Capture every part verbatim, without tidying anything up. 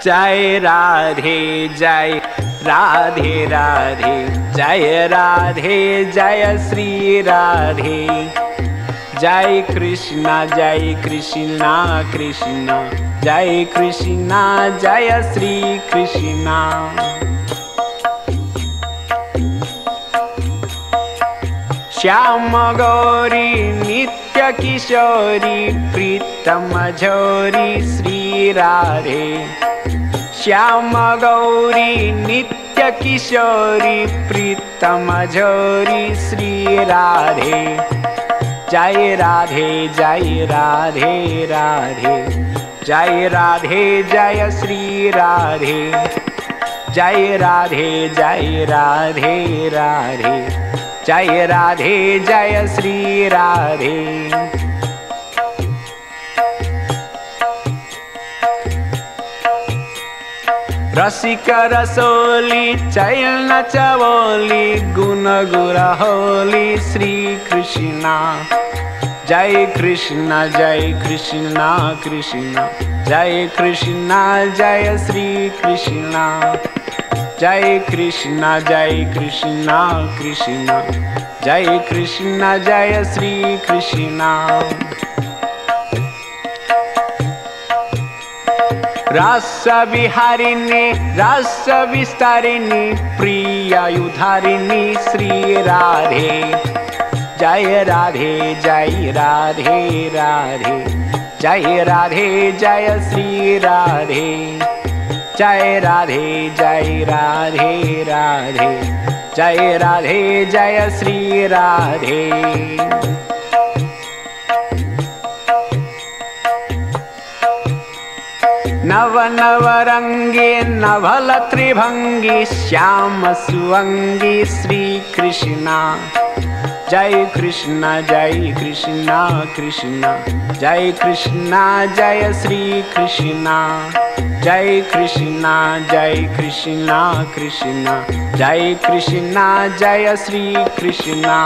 जय राधे जय राधे राधे जय राधे जय श्री राधे। जय कृष्णा जय कृष्णा कृष्णा जय कृष्णा जय श्री कृष्णा। श्याम गौरी नित्य किशोरी प्रीतम झोरी श्री राधे। श्याम गौरी नित्य किशोरी प्रीतम झोरी श्री राधे। जय राधे जय राधे राधे जय राधे जय श्री राधे। जय राधे जय राधे राधे जय राधे जय श्री राधे। रसिक रसोली चैल चवोली गुण गुरा होली श्री कृष्णा। जय कृष्णा जय कृष्णा कृष्णा जय कृष्णा जय श्री कृष्णा। जय कृष्णा जय कृष्णा कृष्णा जय कृष्णा जय श्री कृष्णा। रस विहारिणी रस विस्तारिणी प्रियायुधारिणी श्री राधे। जय राधे जय राधे राधे जय राधे जय श्री राधे। जय राधे जय राधे राधे जय राधे जय श्री राधे। नव नव रंगी नवल त्रिभंगी श्याम सुअंगी श्री कृष्णा। जय कृष्णा जय कृष्णा कृष्णा जय कृष्णा जय श्री कृष्णा। जय कृष्णा जय कृष्णा कृष्णा जय कृष्णा जय श्री कृष्णा।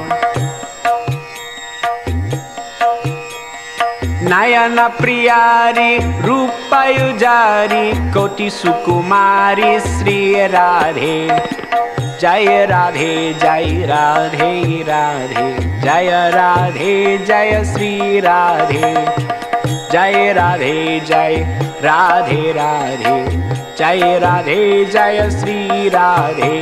नयन प्रियारी रूपयुजारी कोटि सुकुमारी श्री राधे। जय राधे जय राधे राधे जय राधे जय श्री राधे। जय राधे जय राधे राधे जय राधे जय श्री राधे।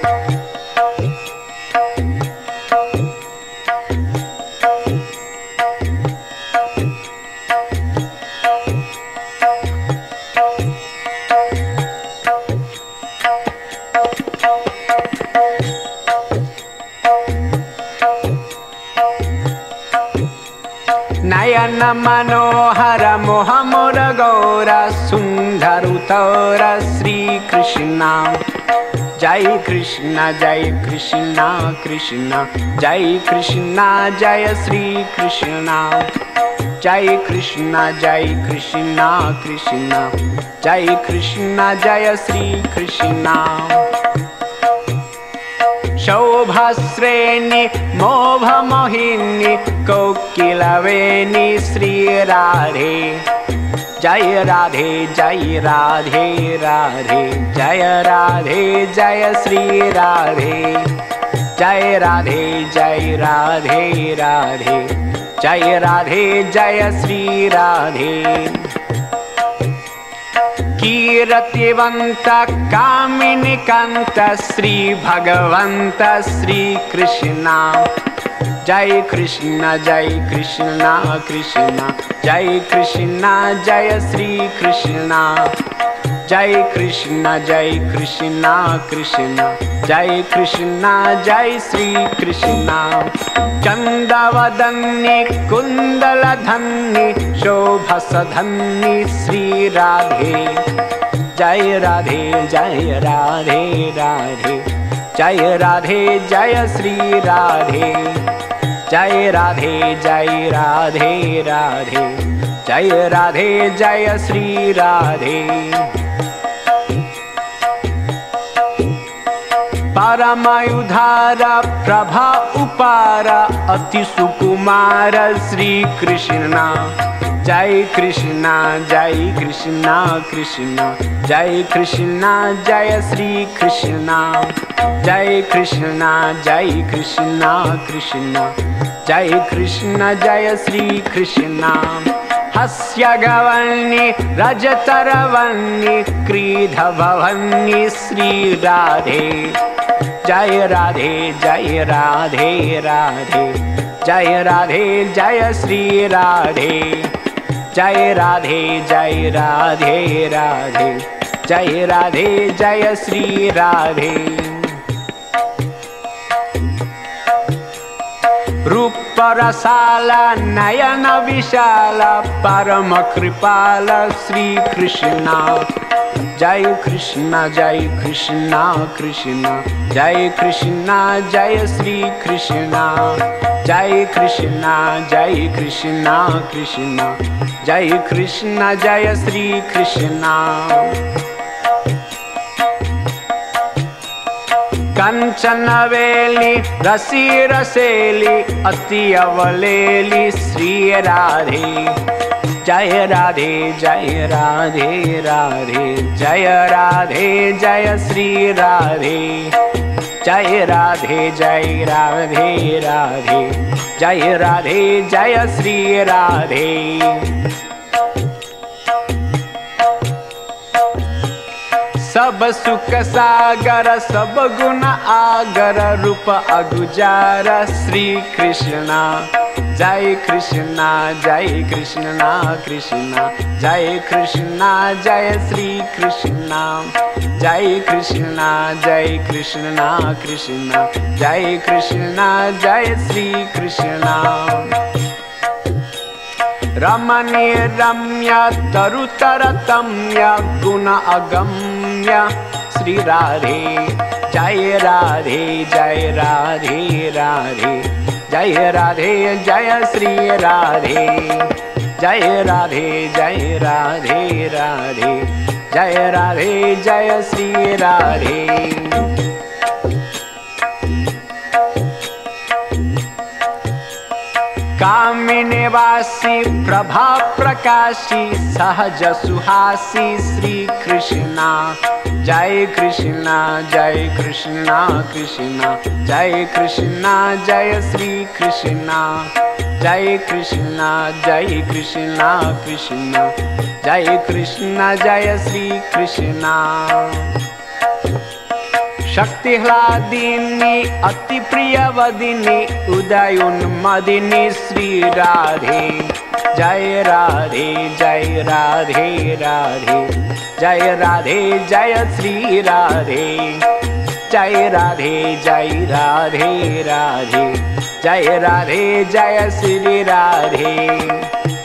नयन मनोहर मोह मोर गौरा सुंदर उतर श्री कृष्णा। जय कृष्णा जय कृष्णा कृष्णा जय कृष्णा जय श्री कृष्णा। जय कृष्णा जय कृष्णा कृष्णा जय कृष्णा जय श्री कृष्णा। शोभश्रेणी मोभ मोहिनी कोकिलवेणी श्री राधे। जय राधे जय राधे राधे जय राधे जय श्री राधे। जय राधे जय राधे राधे जय राधे जय श्री राधे। कीर्तिवंत कामिनी कांत श्री भगवंत श्री कृष्णा। जय कृष्णा जय कृष्णा कृष्णा जय कृष्णा जय श्री कृष्णा। जय कृष्णा जय कृष्णा कृष्णा जय कृष्णा जय श्री कृष्णा। चंदवदन्नी कुंडलधन्नी शोभसधन्नी श्री राधे। जय राधे जय राधे राधे जय राधे जय श्री राधे। जय राधे जय राधे राधे जय राधे जय श्री राधे। परमायुधारा प्रभा उपारा अति सुकुमार श्री कृष्णा। जय कृष्णा जय कृष्णा कृष्णा जय कृष्णा जय श्री कृष्णा जय कृष्णा जय कृष्णा कृष्णा जय कृष्णा जय श्री कृष्णा हस्य गवन्नि रजतरवन्नि क्रीधभवन्नि श्री राधे जय राधे जय राधे राधे जय राधे जय श्री राधे जय राधे जय राधे राधे जय राधे जय श्री राधे रूप रसाला नयन विशाला परम कृपाला श्री कृष्णा जय कृष्णा जय कृष्णा कृष्णा जय कृष्णा जय श्री कृष्णा जय कृष्णा जय कृष्णा कृष्णा जय कृष्णा जय श्री कृष्णा कंचन वेली रसी रसेली अति अवलेली श्री राधे जय राधे जय राधे राधे जय राधे जय श्री राधे जय राधे जय राधे राधे जय राधे जय श्री राधे सब सुख सागर सब गुण आगर रूप अगुजार श्री कृष्णा जय कृष्णा जय कृष्णा कृष्णा जय कृष्णा जय श्री कृष्णा जय कृष्णा जय कृष्णा कृष्णा जय कृष्णा जय श्री कृष्णा रमणीय रम्य तरुतरतम्य गुण अगम्य श्री राधे जय राधे जय राधे राधे जय राधे जय श्री राधे जय राधे जय राधे राधे जय राधे जय श्री राधे कामिनी वासी प्रभा प्रकाशी सहज सुहासी श्री कृष्णा जय कृष्णा जय कृष्णा कृष्णा जय कृष्णा जय श्री कृष्णा जय कृष्णा जय कृष्णा कृष्णा जय कृष्णा जय श्री कृष्णा शक्ति ह्लादिनी अति प्रियवदिनी उदयोन्मदिनी श्री राधे जय राधे जय राधे राधे जय राधे जय श्री राधे जय राधे जय राधे राधे जय राधे जय श्री राधे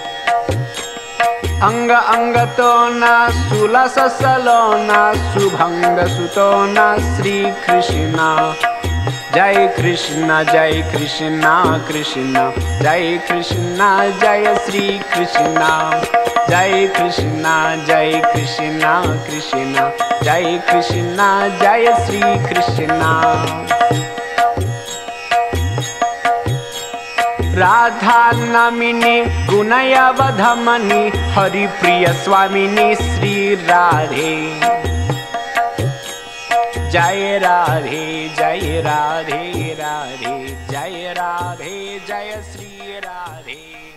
अंग अंग तो न सुलस सलोना सुभंग सुतो न श्री कृष्णा जय कृष्णा जय कृष्णा कृष्णा जय कृष्णा जय श्री कृष्णा जय कृष्णा जय कृष्णा कृष्णा जय कृष्णा जय श्री कृष्णा राधा नमिनी गुणयवधमनी हरिप्रिय स्वामिनी श्री राधे जय राधे जय राधे राधे जय राधे जय श्री राधे।